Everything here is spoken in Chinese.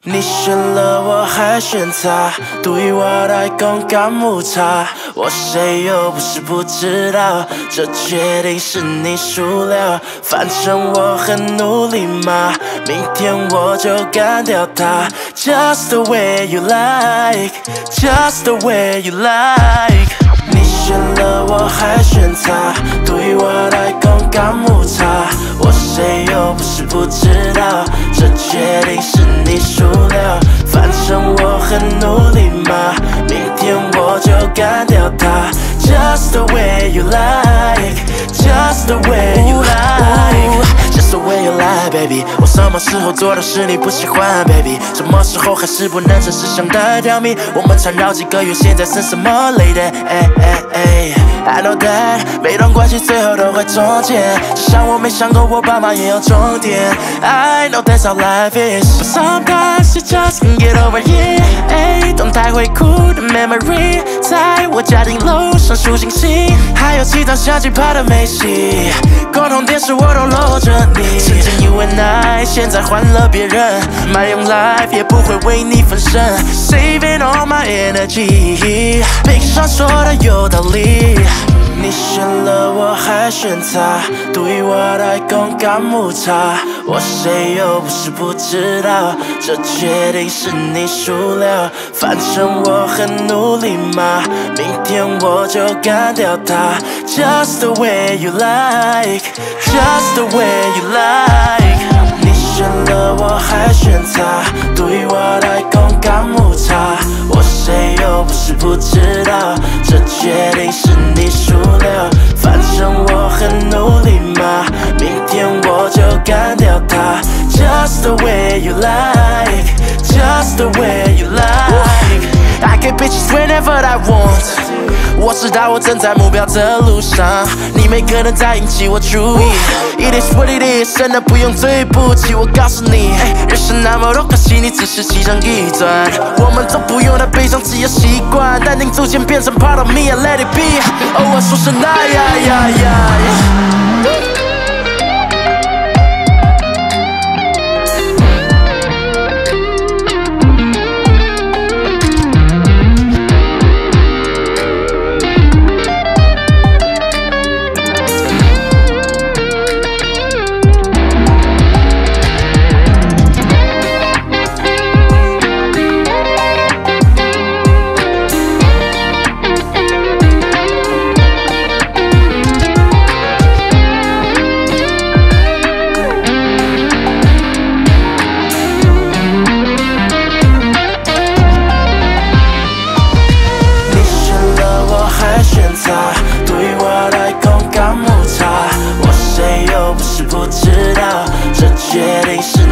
你选了我还选他，对我来讲感悟差。我谁又不是不知道，这决定是你输了。反正我很努力嘛，明天我就干掉他。Just the way you like, just the way you like。你选了我还选他，对我来讲感悟差。我谁又不是不知道，这决定是你输了。反正我很努力嘛，明天我就干掉他。Just the way you like, just the way you like, just the way you like, baby。我什么时候做的事你不喜欢 ，baby？ 什么时候还是不能真实想的挑明？我们缠绕几个月，现在生什么 lady？I know that 每段关系最后都会终结，只想我没想过我爸妈也有终点。I know that's how life is, but sometimes you just can't get over it。动态会哭的 memory， 在我家顶楼上数星星，还有7张相机拍的美戏，共同电视我都搂着你。曾经 you and I， 现在换了别人 ，My own life 也不会为你分身 ，Saving all my energy， 冰上说的有道理。你选了我还选他，对我来讲感悟差。我谁又不是不知道，这决定是你输了。反正我很努力嘛，明天我就干掉他。Just the way you like, just the way you like。你选了我还选他，对我来讲感悟差。我谁又不是不知道，这决定是你输了。反正我很努力嘛，明天我就干掉他。Just the way you like, just the way you like。I get bitches whenever I want。我知道我正在目标的路上，你没可能再引起我注意。It is what it is， 真的不用对不起。我告诉你，人生那么多可惜，你只是其中一段。我们都不用太悲伤，只要习惯，淡定逐渐变成 part of me，I let it be。偶尔说声爱呀呀呀。对我来讲感悟差，我谁又不是不知道，这决定是